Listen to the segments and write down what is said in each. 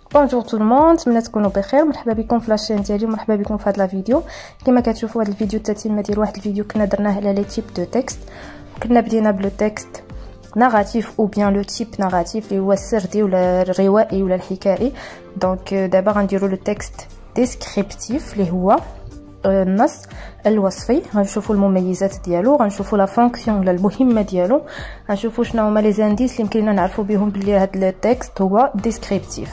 بونجور تو الموند، نتمنى تكونوا بخير. مرحبا بكم في لاشين ديالي ومرحبا بكم في هذا لا فيديو. كما كتشوفوا هذا الفيديو التتمه ديال واحد الفيديو كنا درناه على لي تيب دو تكست. كنا بدينا بلو تكست ناراتيف او بيان لو تيب ناراتيف اللي هو السردي ولا الروائي ولا الحكائي. دونك دابا غنديروا لو تكست ديسكريبتيف اللي هو النص الوصفي. غنشوفوا المميزات ديالو، غنشوفوا لا فونكسيون ولا المهمه ديالو، غنشوفوا شنو هما لي زانديس اللي يمكن لنا نعرفوا بهم بلي هذا التكست هو ديسكريبتيف.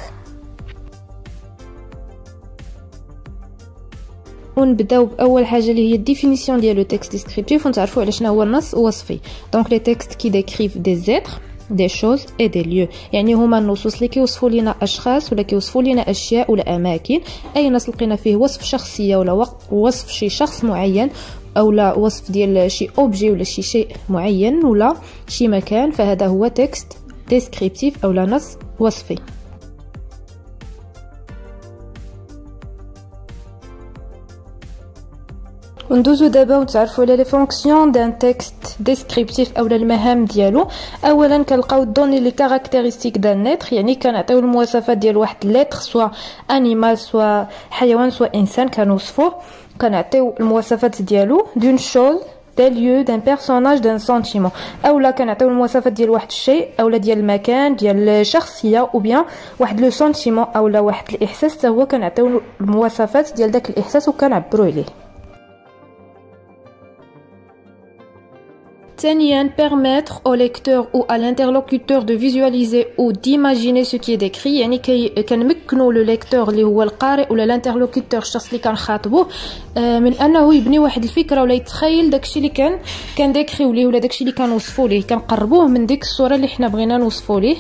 ونبداو باول حاجه اللي هي الديفينيسيون ديال لو تكست ديسكريبتيف، ونتعرفوا على شنو هو النص وصفي. دونك لي تكست كي ديكريف دي زيتر دي شوز اي دي ليو، يعني هما النصوص اللي كيوصفوا لنا اشخاص ولا كيوصفوا لنا اشياء ولا اماكن. اي نص لقينا فيه وصف شخصيه ولا وصف شي شخص معين، او لا وصف ديال شي اوبجي ولا شي شيء معين ولا شي مكان، فهذا هو تكست ديسكريبتيف او لا نص وصفي. وندوزو دابا ونتعرفوا على لي فونكسيون دان تكست ديسكريبتيف اولا المهام ديالو. اولا كنلقاو الدوني لي كاركتيرستيك دان نيتر، يعني كنعطيو المواصفات ديال واحد ليتر سوا انيمال سوا حيوان سوا انسان كنوصفوه. كنعطيو المواصفات ديالو دون شوز دان ليو دان بيرسوناج دان سونتيمون، اولا كنعطيو المواصفات ديال واحد الشيء اولا ديال المكان ديال الشخصيه او بيان واحد لو سونتيمون اولا واحد الاحساس حتى هو كنعطيو المواصفات ديال داك الاحساس وكنعبروا عليه. ثانيا permettre au lecteur ou à l'interlocuteur de visualiser ou d'imaginer ce qui est décrit، يعني كنمكنوا لو ليكتور اللي هو القارئ ولا الانترلوكيتور الشخص اللي كنخاطبوه من انه يبني واحد الفكره ولا يتخيل داكشي اللي كان ديكريو ليه ولا داكشي اللي كنوصفوا ليه، كنقربوه من ديك الصوره اللي حنا بغينا نوصفوا ليه.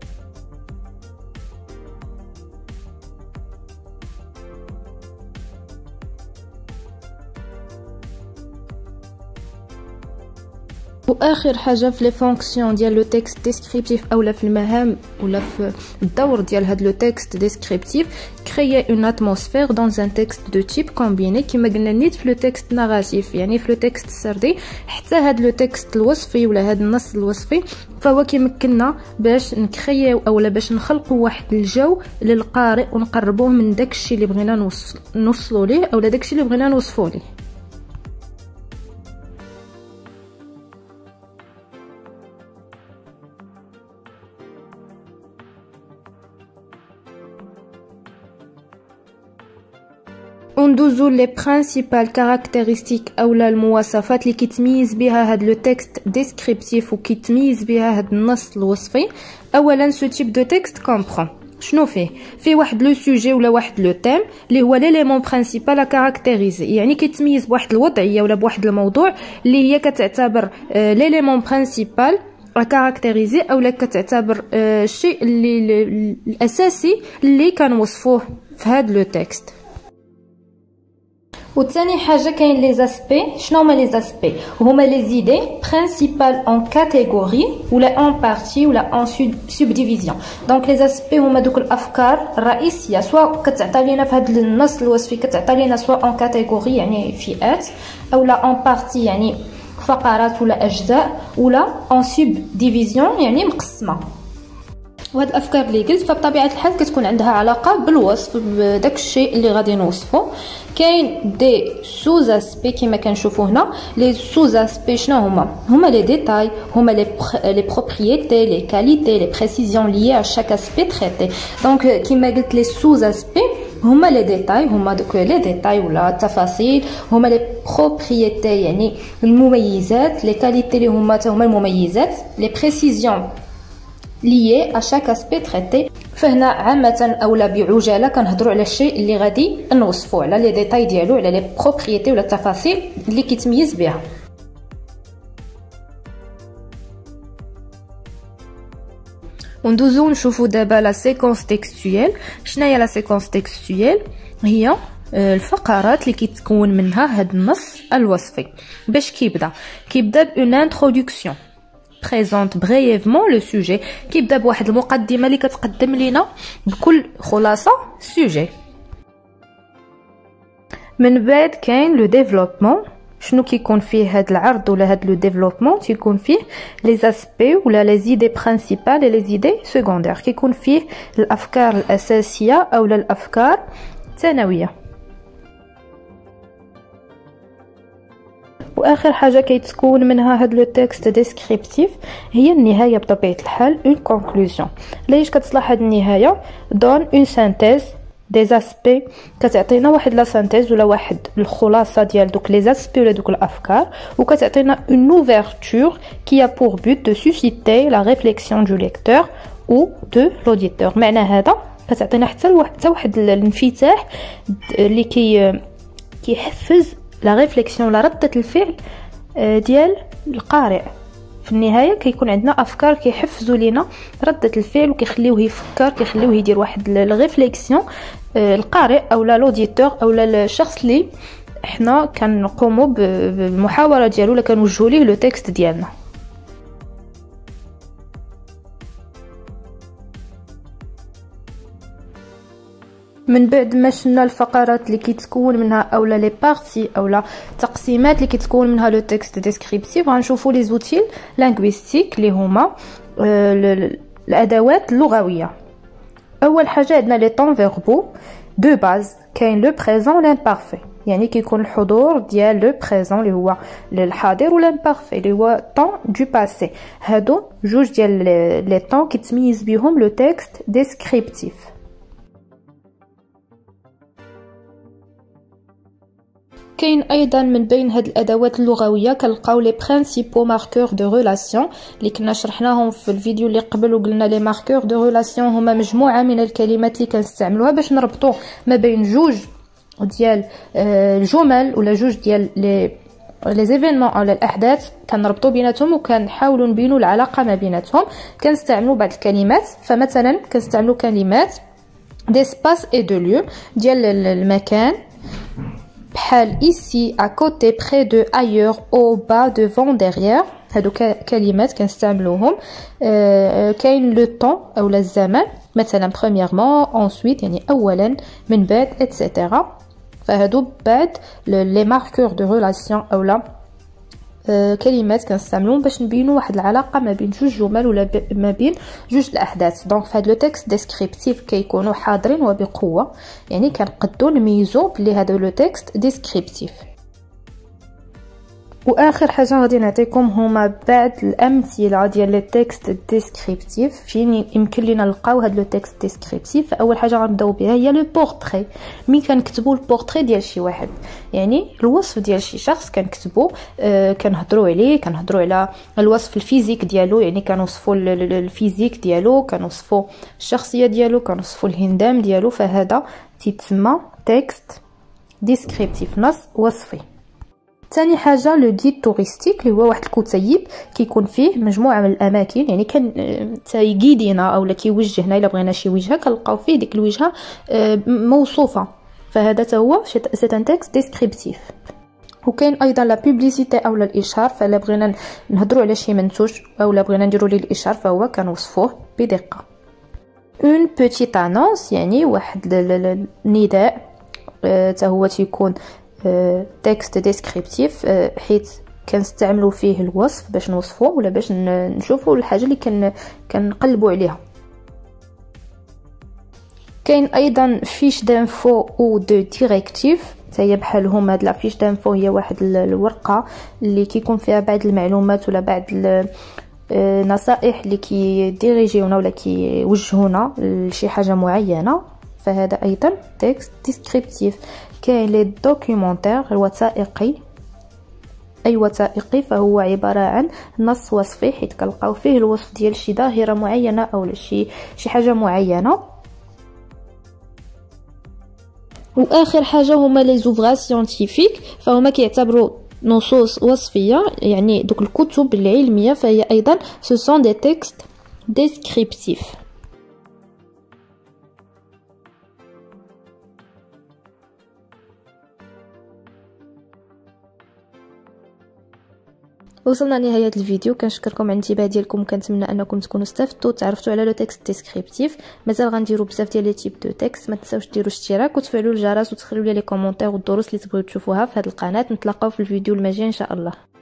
واخر حاجه في لي فونكسيون ديال لو تكست ديسكريبتيف اولا في المهام ولا في الدور ديال هاد لو تكست ديسكريبتيف، créer une atmosphère dans un texte de type combiné كما قلنا نيت في لو تكست ناراتيف، يعني في لو تكست السردي حتى هاد لو تكست الوصفي ولا هاد النص الوصفي، فهو كيمكننا باش نكريو اولا باش نخلقوا واحد الجو للقارئ ونقربوه من داكشي اللي بغينا نوصلوا ليه اولا داكشي اللي بغينا نوصفوا ليه. وندوزو لي برينسيبال كاركتيرستيك اولا المواصفات اللي كيتميز بها هاد لو تكست ديسكريبتيف وكيتميز بها هاد النص الوصفي. اولا سو تيب دو تكست كومبرون شنو فيه واحد لو سوجي ولا واحد لو تيم اللي هو ليليمون برينسيبال كاركتيريزي، يعني كيتميز بواحد الوضعيه ولا بواحد الموضوع اللي هي كتعتبر ليليمون برينسيبال كاركتيريزي اولا كتعتبر الشيء اللي الاساسي اللي كنوصفوه في هاد لو تكست. وثاني حاجه كاين لي زاسبي. شنو هما لي زاسبي؟ هما لي زيدي برينسيبال ان كاتيجوري ولا ان بارتي ولا ان سوبديفيزيون. دونك لي زاسبي هما دوك الافكار الرئيسيه، سواء كتعطى لينا في هذا النص الوصفي كتعطى لينا سواء ان كاتيجوري يعني فئات اولا ان بارتي يعني فقرات ولا اجزاء ولا ان سوبديفيزيون يعني مقسمه. وهاد الافكار اللي قلت فبطبيعه الحال كتكون عندها علاقه بالوصف بداك الشيء اللي غادي نوصفو. كاين دي سوز اسبي كما كنشوفوا هنا. لي سوز اسبي شنو هما لي ديتاي، هما لي بروبريتي لي كاليتي لي بريسيزيون ليي ا شاك اسبي تريتي. دونك كما قلت لي سوز اسبي هما لي ديتاي، هما دوك لي ديتاي ولا التفاصيل، هما لي بروبريتي يعني المميزات، لي كاليتي اللي هما المميزات، لي بريسيزيون lié à chaque aspect traité. فهنا عامه اولا بعجاله كنهضروا على الشيء اللي غادي نوصفوه، على لي ديتاي ديالو، على لي بروبريتي ولا التفاصيل اللي كيتميز بها. وندوزو نشوفوا دابا لا سيكونس تكستويل. شناهي لا سيكونس تكستويل؟ هي الفقرات اللي كيتكون منها هاد النص الوصفي. باش كيبدا بون انتروداكسيون présente brièvement le sujet، كيبدا بواحد المقدمه اللي كتقدم لينا بكل خلاصه السوجي. من بعد كاين لو ديفلوبمون. شنو كيكون فيه هاد العرض ولا هاد لو ديفلوبمون؟ تيكون فيه لي زاسبي ولا لي زيدي برينسيبال لي زيدي سيكوندير، كيكون فيه الافكار الاساسيه او الافكار الثانويه. واخر حاجه كيتكون منها هاد لو تكست ديسكريبتيف هي النهايه بطبيعه الحال، اون كونكلوزيون. ليش كتصلح هاد النهايه؟ دون اون سانتيز دي زاسبي، كتعطينا واحد لا سانتيز ولا واحد الخلاصه ديال دوك لي زاسبي ولا دوك الافكار، وكتعطينا اون اوفرتور كي ا بور بوت دو سوسيتي لا ريفليكسيون دو ليكتور او دو لوديتور. معنى هذا كتعطينا حتى واحد الانفتاح اللي كيحفز لا ريفليكسيون لا ردة الفعل ديال القارئ. في النهايه كيكون عندنا افكار كيحفزوا لينا ردة الفعل وكيخليوه يفكر، كيخليوه يدير واحد الريفليكسيون القارئ او لوديتور او الشخص اللي احنا كنقوموا بالمحاوره ديالو ولا كنوجهوا ليه لو تكست ديالنا. من بعد ما شفنا الفقرات اللي كيتكون منها اولا لي بارتي اولا تقسيمات اللي كيتكون منها لو تكست ديسكريبتيف، غنشوفوا لي زوتيل لينغويستيك اللي هما الادوات اللغويه. اول حاجه عندنا لي طون فيربو دو باز، كاين لو بريزون لامبارفي، يعني كيكون الحضور ديال لو بريزون اللي هو الحاضر ولا لامبارفي اللي هو طون دو باسي. هادو جوج ديال لي طون كيتميز بهم لو تكست ديسكريبتيف. كاين ايضا من بين هاد الادوات اللغويه كنلقاو لي برينسيپو ماركور دو ريلاسيون اللي كنا شرحناهم في الفيديو اللي قبل، وقلنا لي ماركور دو ريلاسيون هما مجموعه من الكلمات اللي كنستعملوها باش نربطوا ما بين جوج ديال الجمل ولا جوج ديال لي زيفينمون او الاحداث، كنربطوا بيناتهم وكنحاولوا نبينوا العلاقه ما بيناتهم. كنستعملوا بعض الكلمات، فمثلا كنستعملوا كلمات d'espace et de lieu ديال المكان، بحال ici, à côté, près de, ailleurs, au bas, devant, derrière. هادو كلمات كنستعملوهم. كاين لو طون او الزمن، مثلا premièrement, ensuite يعني اولا، من بعد etc. فهادو بعد لي ماركور دو ريلاسيون اولا كلمات كنستعملوهم باش نبينوا واحد العلاقه ما بين جوج جمل ولا ما بين جوج الاحداث. دونك في هذا لو تكست ديسكريبتيف كيكونوا حاضرين وبقوه، يعني كنقدو نميزو بلي هذا لو تكست ديسكريبتيف. واخر حاجه غادي نعطيكم هما بعض الامثله ديال لي تكست ديسكريبتيف فين يمكن لينا نلقاو هاد لو تكست ديسكريبتيف. فاول حاجه غنبداو بها هي لو بورتري. مين كنكتبوا البورتري ديال شي واحد، يعني الوصف ديال شي شخص كنكتبوا، كنهضروا عليه، كنهضروا على الوصف الفيزيك ديالو، يعني كنوصفوا الفيزيك ديالو، كنوصفوا الشخصيه ديالو، كنوصفوا الهندام ديالو. فهذا تيتسمى تكست ديسكريبتيف، نص وصفي. ثاني حاجه لو جيد توريستيك اللي هو واحد الكتيب كيكون فيه مجموعه من الاماكن، يعني كان تيغيدينا اولا كيوجهنا الا بغينا شي وجهه كنلقاو فيه ديك الوجهه موصوفه. فهذا حتى هو سي ان تكست ديسكريبتيف. وكاين ايضا لا بوبليسيتي او الاشهار، فلا بغينا نهضروا على شي منتوج اولا بغينا نديروا ليه الاشهار فهو كنوصفوه بدقه. اون بوتيت انونس يعني واحد النداء، حتى هو تيكون تكست ديسكريبتيف، حيت كنستعملوا فيه الوصف باش نوصفوه ولا باش نشوفوا الحاجه اللي كنقلبوا عليها. كاين ايضا فيش دانفو او دو ديريكتيف، هي بحالهم. هاد لا فيش دانفو هي واحد الورقه اللي كيكون فيها بعض المعلومات ولا بعض النصائح اللي كيديريجيونا ولا كيوجهونا لشي حاجه معينه. فهذا ايضا تكست ديسكريبتيف. كاين لي دوكيومونتير الوثائقي، اي وثائقي فهو عباره عن نص وصفي، حيت كنلقاو فيه الوصف ديال شي ظاهره معينه او شي حاجه معينه. واخر حاجه هما لي زوفراج سيانتيفيك، فهما كيعتبروا نصوص وصفيه، يعني دوك الكتب العلميه، فهي ايضا سو سون دي تكست ديسكريبتيف. وصلنا لنهايه الفيديو. كنشكركم على الانتباه ديالكم، وكنتمنى انكم تكونوا استفدتوا وتعرفتوا على لو تكست ديسكريبتيف. مازال غنديروا بزاف ديال لي تيب دو تكست. ما تنساوش ديروا اشتراك وتفعلوا الجرس وتخليوا لي كومونتير والدروس اللي تبغيو تشوفوها في هذه القناه. نتلاقاو في الفيديو المجاي ان شاء الله.